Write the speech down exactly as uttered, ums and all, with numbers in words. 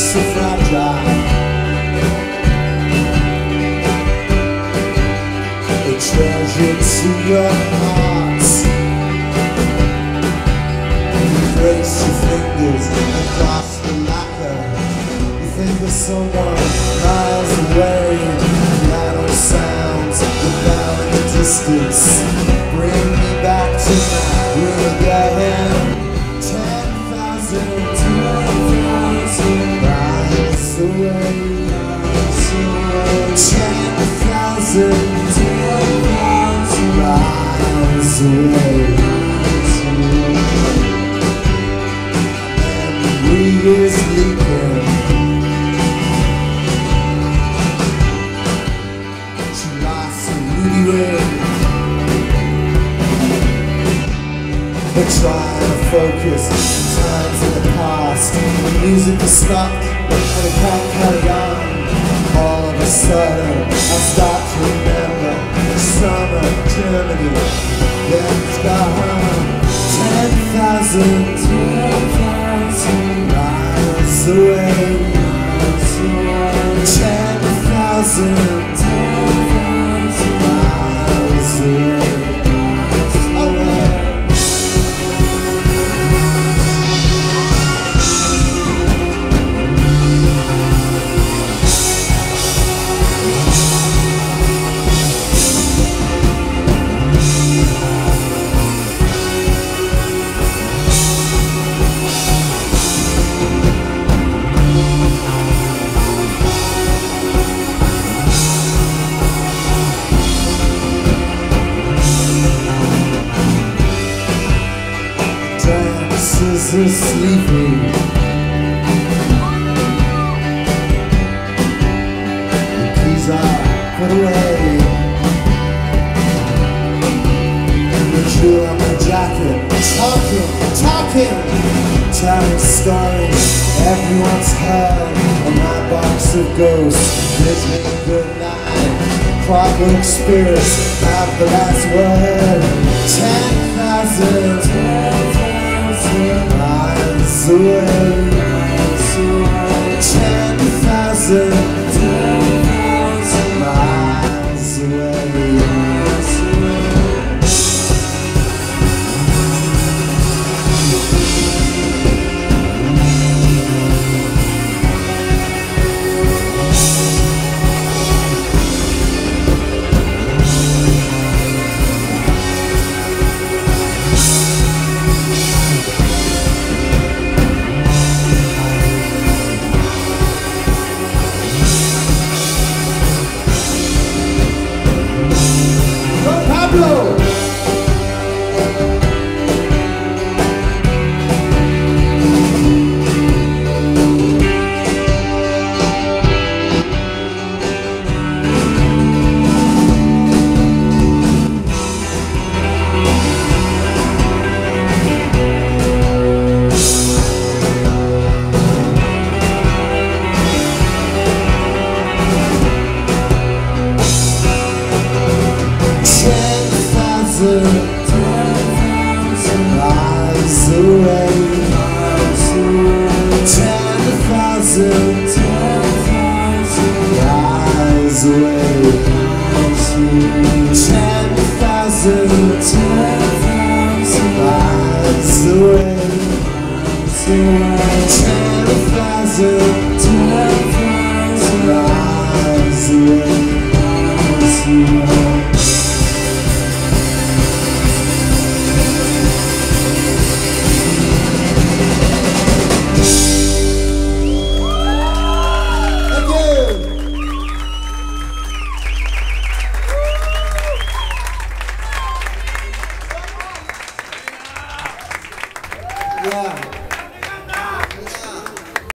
so fragile. A treasure to your heart. You brace your fingers across the lacquer. You think of someone miles away. Piano sounds without the distance. Bring me back to my room again. Ten thousand miles away. Ten thousand miles away. Memory is leaking. She lost her ruby ring. But trying to focus times in the past. The music is stopped and it can't carry on. All of a sudden I start to remember summer Germany. Then it's gone. Ten thousand miles away. Ten thousand miles away. So sleepy. The keys are put away. The jewel on my jacket. Talking, talking, telling stories everyone's heard. On my box of ghosts, bids me good night. Clockwork spirits have the last word. Ten thousand miles away, ten thousand miles away. Pablo! Ten thousand miles away.